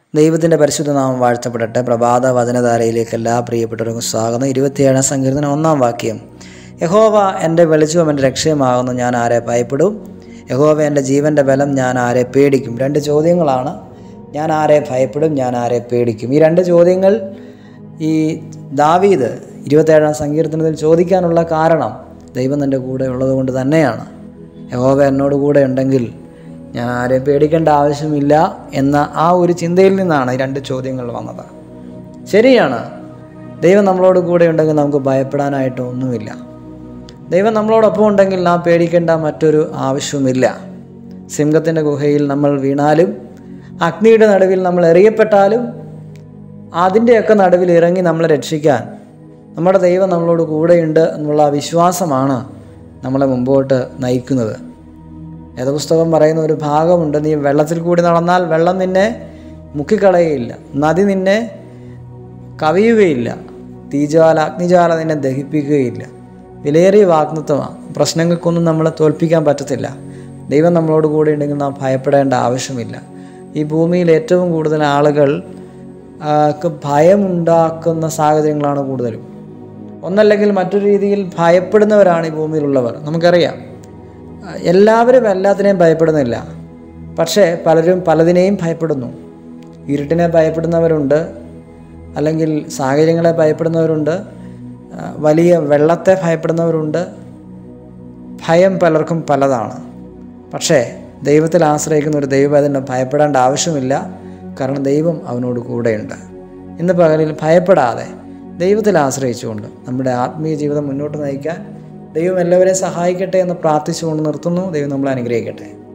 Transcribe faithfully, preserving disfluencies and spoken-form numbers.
ദൈവത്തിൻ്റെ പരിശുദ്ധ നാമം വാഴ്ത്തപ്പെടട്ടെ. പ്രഭാത വചനധാരയിലേക്ക് എല്ലാ പ്രിയപ്പെട്ടവർക്കും സ്വാഗതം. ഇരുപത്തിയേഴാം സങ്കീർത്തനം ഒന്നാം വാക്യം. യഹോവ എൻ്റെ വെളിച്ചവും എൻ്റെ രക്ഷയുമാകുന്നു, ഞാൻ ആരെ ഭയപ്പെടും? യഹോവ എൻ്റെ ജീവൻ്റെ ബലം, ഞാൻ ആരെ പേടിക്കും? രണ്ട് ചോദ്യങ്ങളാണ്. ഞാൻ ആരെ ഭയപ്പെടും, ഞാൻ ആരെ പേടിക്കും? ഈ രണ്ട് ചോദ്യങ്ങൾ ഈ ദാവീദ് ഇരുപത്തേഴാം സങ്കീർത്തനത്തിൽ ചോദിക്കാനുള്ള കാരണം ദൈവം എൻ്റെ കൂടെ ഉള്ളത് കൊണ്ട് തന്നെയാണ്. യഹോവ എന്നോട് കൂടെ ഉണ്ടെങ്കിൽ ഞാൻ ആരെയും പേടിക്കേണ്ട ആവശ്യമില്ല എന്ന ആ ഒരു ചിന്തയിൽ നിന്നാണ് ഈ രണ്ട് ചോദ്യങ്ങൾ വന്നത്. ശരിയാണ്, ദൈവം നമ്മളോട് കൂടെ ഉണ്ടെങ്കിൽ നമുക്ക് ഭയപ്പെടാനായിട്ട് ഒന്നുമില്ല. ദൈവം നമ്മളോടൊപ്പം ഉണ്ടെങ്കിൽ നാം പേടിക്കേണ്ട മറ്റൊരു ആവശ്യവുമില്ല. സിംഹത്തിൻ്റെ ഗുഹയിൽ നമ്മൾ വീണാലും അഗ്നിയുടെ നടുവിൽ നമ്മൾ എറിയപ്പെട്ടാലും അതിൻ്റെയൊക്കെ നടുവിൽ ഇറങ്ങി നമ്മളെ രക്ഷിക്കാൻ നമ്മുടെ ദൈവം നമ്മളോട് കൂടെയുണ്ട് എന്നുള്ള വിശ്വാസമാണ് നമ്മളെ മുമ്പോട്ട് നയിക്കുന്നത്. വേദപുസ്തകം പറയുന്ന ഒരു ഭാഗമുണ്ട്, നീ വെള്ളത്തിൽ കൂടി നടന്നാൽ വെള്ളം നിന്നെ മുക്കിക്കളയുകയില്ല, നദി നിന്നെ കവിയുകയില്ല, തീജ്വാല അഗ്നിജ്വാല നിന്നെ ദഹിപ്പിക്കുകയില്ല. വിലയേറിയ വാഗ്ദത്തമാണ്. പ്രശ്നങ്ങൾക്കൊന്നും നമ്മളെ തോൽപ്പിക്കാൻ പറ്റത്തില്ല. ദൈവം നമ്മളോട് കൂടെ ഉണ്ടെങ്കിൽ നാം ഭയപ്പെടേണ്ട ആവശ്യമില്ല. ഈ ഭൂമിയിൽ ഏറ്റവും കൂടുതൽ ആളുകൾ ഭയമുണ്ടാക്കുന്ന സാഹചര്യങ്ങളാണ് കൂടുതലും. ഒന്നല്ലെങ്കിൽ മറ്റൊരു രീതിയിൽ ഭയപ്പെടുന്നവരാണ് ഈ ഭൂമിയിലുള്ളവർ. നമുക്കറിയാം, എല്ലാവരും എല്ലാത്തിനെയും ഭയപ്പെടുന്നില്ല, പക്ഷേ പലരും പലതിനെയും ഭയപ്പെടുന്നു. ഇരുട്ടിനെ ഭയപ്പെടുന്നവരുണ്ട്, അല്ലെങ്കിൽ സാഹചര്യങ്ങളെ ഭയപ്പെടുന്നവരുണ്ട്, വലിയ വെള്ളത്തെ ഭയപ്പെടുന്നവരുണ്ട്. ഭയം പലർക്കും പലതാണ്. പക്ഷേ ദൈവത്തിൽ ആശ്രയിക്കുന്ന ഒരു ദൈവവേദന ഭയപ്പെടേണ്ട ആവശ്യമില്ല, കാരണം ദൈവം അവനോട് കൂടെയുണ്ട്. ഇന്ന് പകലിൽ ഭയപ്പെടാതെ ദൈവത്തിൽ ആശ്രയിച്ചുകൊണ്ട് നമ്മുടെ ആത്മീയ ജീവിതം മുന്നോട്ട് നയിക്കാൻ ദൈവം എല്ലാവരെയും സഹായിക്കട്ടെ എന്ന് പ്രാർത്ഥിച്ചുകൊണ്ട് നിർത്തുന്നു. ദൈവം നമ്മളെ അനുഗ്രഹിക്കട്ടെ.